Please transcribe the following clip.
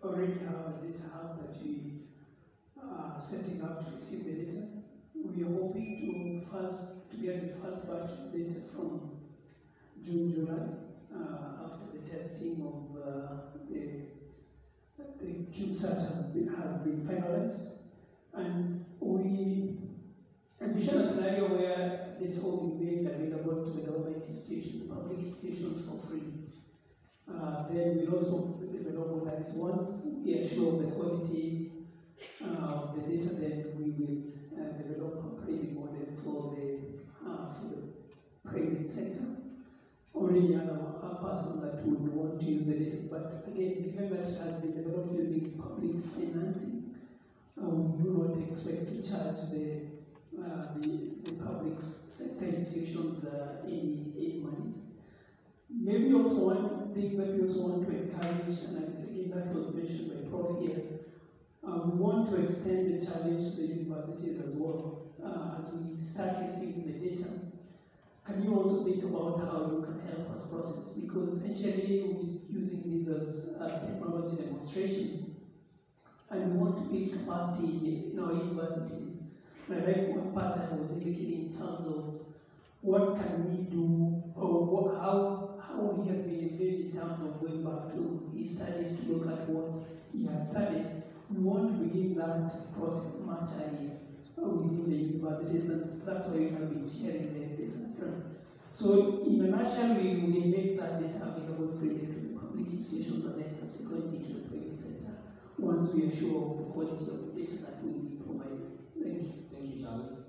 already have a data hub that we are setting up to receive the data. We are hoping to get the first batch of data from June, July, after the testing of the CubeSat has been finalized. And we envision a scenario where data will be made available to the government institutions, public institutions for free. Then we'll also develop that once we are sure of the quality of the data, then we will develop a pricing model for the private sector. Already a person that would want to use the data, but again, given that it has been developed using public financing, we do not expect to charge the public sector institutions any money. Maybe also one thing that we also want to encourage, and again that was mentioned by Prof here, we want to extend the challenge to the universities as well. As we start receiving the data, can you also think about how you can help us process? Because essentially we're using this as a technology demonstration, and we want to build capacity in our universities. And I like one part I was indicating in terms of what can we do, or how he has been engaged in terms of going back to his studies to look at what he had studied. We want to begin that process much earlier within the universities, and that's why we have been sharing the center. So in a nutshell, we will make that data available freely to the public institutions and then subsequently to the private sector once we are sure of the quality of the data that will be provided. Thank you. Thank you, Charles.